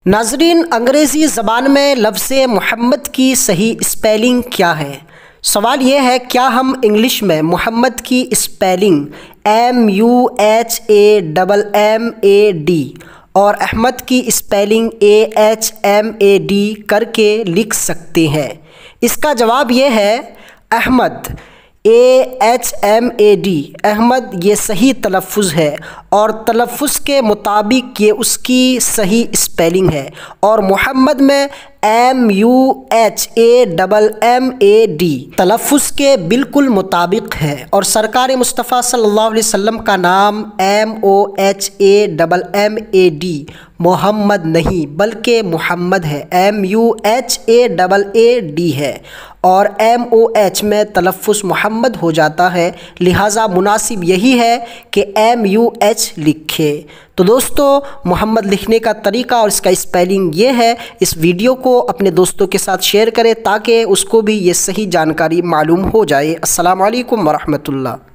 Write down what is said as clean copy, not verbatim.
ناظرین، انگریزی زبان میں لفظ محمد کی صحیح اسپیلنگ کیا ہے؟ سوال یہ ہے، کیا ہم انگلش میں محمد کی اسپیلنگ MUHAMMAD اور احمد کی اسپیلنگ AHMAD کر کے لکھ سکتے ہیں؟ اس کا جواب یہ ہے، احمد AHMAD احمد یہ صحیح تلفظ ہے اور تلفظ کے مطابق یہ اس کی صحیح اسپیلنگ ہے، اور محمد میں MUHAMMAD تلفظ کے بالکل مطابق ہے، اور سرکار مصطفیٰ صلی اللہ علیہ وسلم کا نام MOHAMMAD محمد نہیں بلکہ محمد ہے، MUHAAD ہے، اور MOH میں تلفظ محمد ہو جاتا ہے، لہٰذا مناسب یہی ہے کہ MUH لکھے۔ تو دوستو، محمد لکھنے کا طریقہ اور اس کا اسپیلنگ یہ ہے۔ اس ویڈیو کو اپنے دوستوں کے ساتھ شیئر کریں تاکہ اس کو بھی یہ صحیح جانکاری معلوم ہو جائے۔ السلام علیکم ورحمۃ اللہ۔